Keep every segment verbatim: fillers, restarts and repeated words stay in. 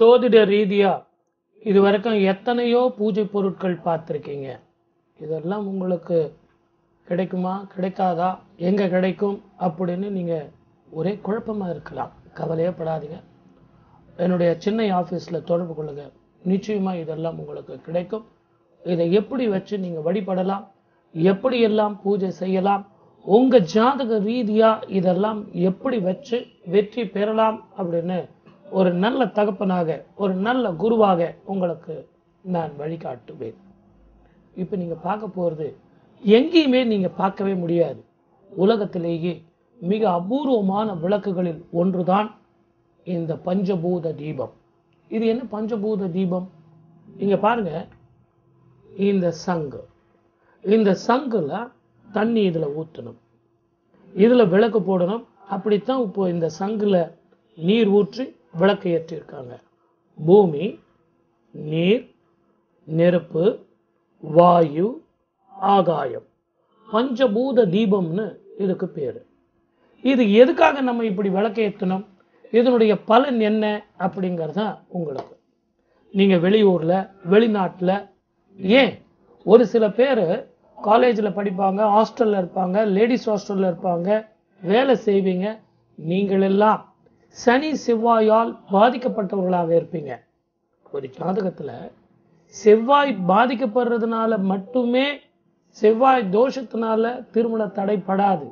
ஜோதிட ரீதியா இதுவரைக்கும் எத்தனையோ பூஜை பொருட்கள் பார்த்துருக்கீங்க. இதெல்லாம் உங்களுக்கு கிடைக்குமா கிடைக்காதா எங்க கிடைக்கும் அப்படின்னு நீங்க ஒரே குழப்பமா இருக்கலாம். கவலையே படாதீங்க. என்னுடைய சென்னை ஆபீஸ்ல தொடர்பு கொள்ளுங்க. நிச்சயமா இதெல்லாம் உங்களுக்கு கிடைக்கும். இதை எப்படி வச்சு நீங்க வழிபடலாம், எப்படி எல்லாம் பூஜை செய்யலாம், உங்க ஜாதக ரீதியா இதெல்லாம் எப்படி வச்சு வெற்றி பெறலாம் அப்படின்னு ஒரு நல்ல தகப்பனாக ஒரு நல்ல குருவாக உங்களுக்கு நான் வழிகாட்டுவேன். இப்ப நீங்க பார்க்க போறது எங்கேயுமே நீங்க பார்க்கவே முடியாது. உலகத்திலேயே மிக அபூர்வமான விளக்குகளில் ஒன்றுதான் இந்த பஞ்சபூத தீபம். இது என்ன பஞ்சபூத தீபம்? இங்க பாருங்க, இந்த சங்கு, இந்த சங்குல தண்ணி இதுல ஊற்றணும், இதுல விளக்கு போடணும். அப்படித்தான் இப்போ இந்த சங்குல நீர் ஊற்றி விளக்கு ஏற்றி இருக்காங்க. பூமி, நீர், நெருப்பு, வாயு, ஆகாயம், பஞ்சபூத தீபம்னு இதுக்கு பேரு. இது எதுக்காக நம்ம இப்படி விளக்கு ஏற்றணும், இதனுடைய பலன் என்ன அப்படிங்கறத உங்களுக்கு நீங்க வெளியூர்ல வெளிநாட்டுல, ஏன் ஒரு சில பேர் காலேஜ்ல படிப்பாங்க, ஹாஸ்டல்ல இருப்பாங்க, லேடிஸ் ஹாஸ்டல்ல இருப்பாங்க, வேலை செய்வீங்க. நீங்கள் எல்லாம் சனி செவ்வாயால் பாதிக்கப்பட்டவர்களாக இருப்பீங்க. ஒரு ஜாதகத்துல செவ்வாய் பாதிக்கப்படுறதுனால மட்டுமே செவ்வாய் தோஷத்தினால திருமண தடைப்படாது.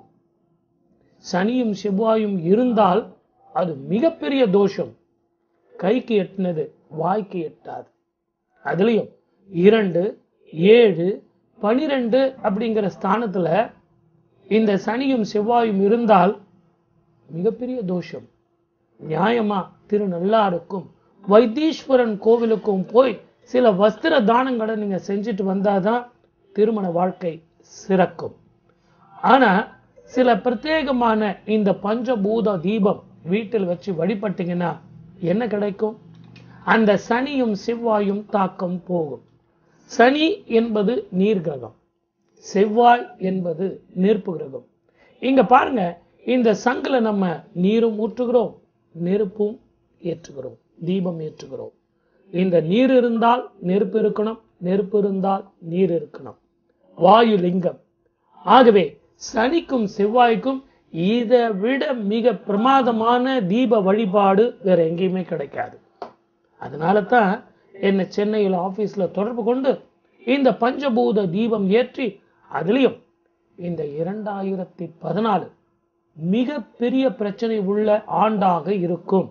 சனியும் செவ்வாயும் இருந்தால் அது மிகப்பெரிய தோஷம். கைக்கு எட்டினது வாய்க்கு எட்டாது. அதுலயும் இரண்டு, ஏழு, பனிரெண்டு அப்படிங்கிற ஸ்தானத்துல இந்த சனியும் செவ்வாயும் இருந்தால் மிகப்பெரிய தோஷம். நியாயமா திருநள்ளாருக்கும் வைத்தீஸ்வரன் கோவிலுக்கும் போய் சில வஸ்திர தானங்களை நீங்க செஞ்சுட்டு வந்தாதான் திருமண வாழ்க்கை சிறக்கும். ஆனா சில பிரத்யேகமான இந்த பஞ்சபூத தீபம் வீட்டில் வச்சு வழிபட்டீங்கன்னா என்ன கிடைக்கும்? அந்த சனியும் செவ்வாயும் தாக்கம் போகும். சனி என்பது நீர் கிரகம், செவ்வாய் என்பது நெருப்பு கிரகம். இங்க பாருங்க, இந்த சங்குல நம்ம நீரும் ஊற்றுகிறோம், நெருப்பும் ஏற்றுகிறோம், தீபம் ஏற்றுகிறோம். இந்த நீர் இருந்தால் நெருப்பு இருக்கணும், நெருப்பு இருந்தால் நீர் இருக்கணும். வாயு லிங்கம். ஆகவே சனிக்கும் செவ்வாய்க்கும் இதை விட மிக பிரமாதமான தீப வழிபாடு வேற எங்கேயுமே கிடைக்காது. அதனால தான் என்ன சென்னையில் ஆபீஸ்ல தொடர்பு கொண்டு இந்த பஞ்சபூத தீபம் ஏற்றி, அதுலயும் இந்த இரண்டாயிரத்தி பதினாலு மிக பெரிய பிரச்சனை உள்ள ஆண்டாக இருக்கும்.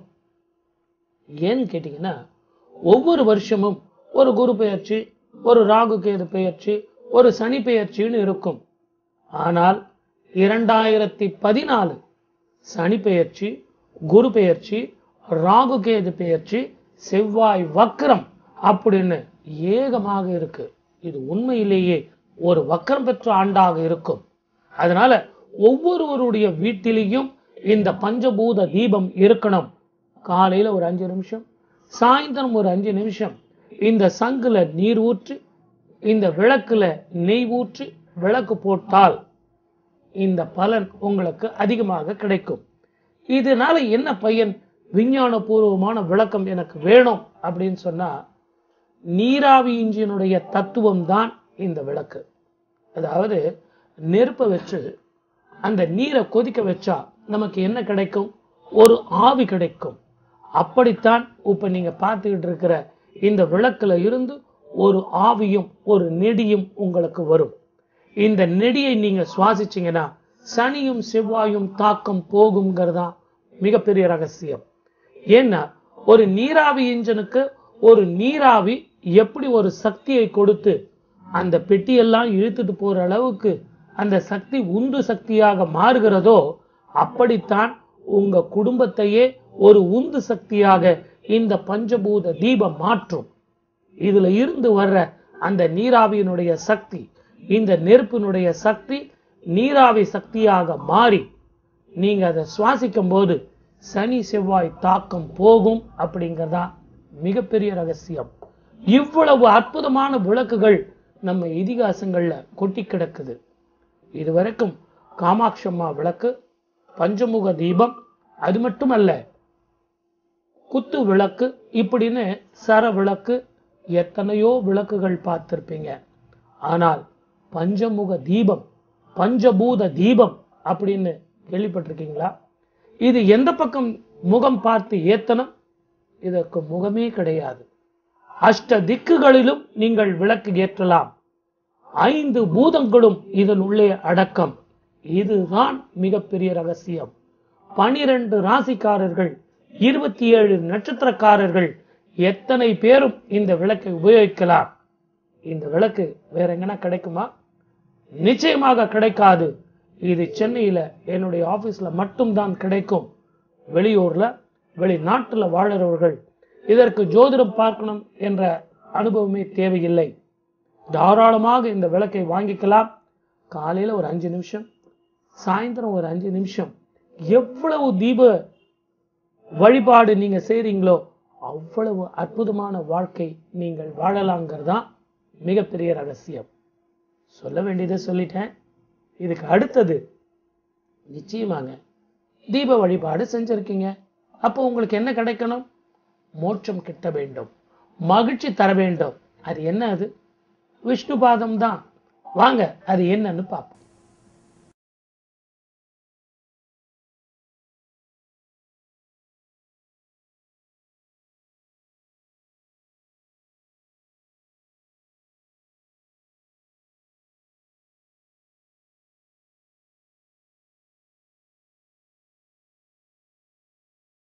ஏன்னு கேட்டீங்கன்னா, ஒவ்வொரு வருஷமும் ஒரு குரு பெயர்ச்சி, ஒரு ராகு கேது பெயர்ச்சி, ஒரு சனி பெயர்ச்சின்னு இருக்கும். ஆனால் இரண்டாயிரத்தி பதினாலு சனி பெயர்ச்சி, குரு பெயர்ச்சி, ராகு கேது பெயர்ச்சி, செவ்வாய் வக்ரம் அப்படின்னு ஏகமாக இருக்கு. இது உண்மையிலேயே ஒரு வக்ரம் பெற்ற ஆண்டாக இருக்கும். அதனால ஒவ்வொருவருடைய வீட்டிலையும் இந்த பஞ்சபூத தீபம் இருக்கணும். காலையில ஒரு அஞ்சு நிமிஷம், சாயந்தரம் ஒரு அஞ்சு நிமிஷம் இந்த சங்குல நீர் ஊற்றி, இந்த விளக்குல நெய் ஊற்றி விளக்கு போட்டால் இந்த பலன் உங்களுக்கு அதிகமாக கிடைக்கும். இதனால என்ன பயன்? விஞ்ஞான பூர்வமான விளக்கம் எனக்கு வேணும் அப்படின்னு சொன்னா, நீராவி இன்ஜினுடைய தத்துவம் தான் இந்த விளக்கு. அதாவது நெருப்பை வச்சு அந்த நீரை கொதிக்க வச்சா நமக்கு என்ன கிடைக்கும்? ஒரு ஆவி கிடைக்கும். அப்படித்தான் இப்ப நீங்க பார்த்துக்கிட்டு இருக்கிற இந்த விளக்குல இருந்து ஒரு ஆவியும் ஒரு நெடியும் உங்களுக்கு வரும். இந்த நெடியை நீங்க சுவாசிச்சீங்கன்னா சனியும் செவ்வாயும் தாக்கம் போகுங்கிறதா மிகப்பெரிய ரகசியம். ஏன்னா ஒரு நீராவி இன்ஜினுக்கு ஒரு நீராவி எப்படி ஒரு சக்தியை கொடுத்து அந்த பெட்டியெல்லாம் இழுத்துட்டு போற அளவுக்கு அந்த சக்தி உந்து சக்தியாக மாறுகிறதோ, அப்படித்தான் உங்க குடும்பத்தையே ஒரு உந்து சக்தியாக இந்த பஞ்சபூத தீபம் மாற்றும். இதுல இருந்து வர்ற அந்த நீராவியினுடைய சக்தி, இந்த நெருப்பினுடைய சக்தி நீராவி சக்தியாக மாறி நீங்க அதை சுவாசிக்கும் போது சனி செவ்வாய் தாக்கம் போகும். அப்படிங்கிறதா மிகப்பெரிய ரகசியம். இவ்வளவு அற்புதமான விளக்குகள் நம்ம இதிகாசங்கள்ல கொட்டி கிடக்குது. இதுவரைக்கும் காமாட்சி அம்மா விளக்கு, பஞ்சமுக தீபம், அது மட்டுமல்ல குத்து விளக்கு, இப்படின்னு சர விளக்கு, எத்தனையோ விளக்குகள் பார்த்திருப்பீங்க. ஆனால் பஞ்சமுக தீபம், பஞ்சபூத தீபம் அப்படின்னு கேள்விப்பட்டிருக்கீங்களா? இது எந்த பக்கம் முகம் பார்த்து ஏத்தனம்? இதற்கு முகமே கிடையாது. அஷ்ட திக்குகளிலும் நீங்கள் விளக்கு ஏற்றலாம். ஐந்து பூதங்களும் இதன் உள்ளே அடக்கம். இதுதான் மிகப்பெரிய ரகசியம். பனிரெண்டு ராசிக்காரர்கள், இருபத்தி ஏழு நட்சத்திரக்காரர்கள் எத்தனை பேரும் இந்த விளக்கை உபயோகிக்கலாம். இந்த விளக்கு வேற எங்கன்னா கிடைக்குமா? நிச்சயமாக கிடைக்காது. இது சென்னையில என்னுடைய ஆபீஸ்ல மட்டும்தான் கிடைக்கும். வெளியூர்ல, வெளிநாட்டுல வாழறவர்கள் இதற்கு ஜோதிடம் பார்க்கணும் என்ற அனுபவமே தேவையில்லை. தாராளமாக இந்த விளக்கை வாங்கிக்கலாம். காலையில ஒரு அஞ்சு நிமிஷம், சாயந்தரம் ஒரு அஞ்சு நிமிஷம், எவ்வளவு தீப வழிபாடு நீங்க செய்றீங்களோ அவ்வளவு அற்புதமான வாழ்க்கை நீங்கள் வாழலாங்கிறதான் மிகப்பெரிய ரகசியம். சொல்ல வேண்டியதை சொல்லிட்டேன். இதுக்கு அடுத்தது, நிச்சயமாங்க தீப வழிபாடு செஞ்சிருக்கீங்க. அப்போ உங்களுக்கு என்ன கிடைக்கணும்? மோட்சம் கிட்ட வேண்டும், மகிழ்ச்சி தர வேண்டும். அது என்ன? அது விஷ்ணு பாதம் தான். வாங்க அது என்னன்னு பார்ப்போம்.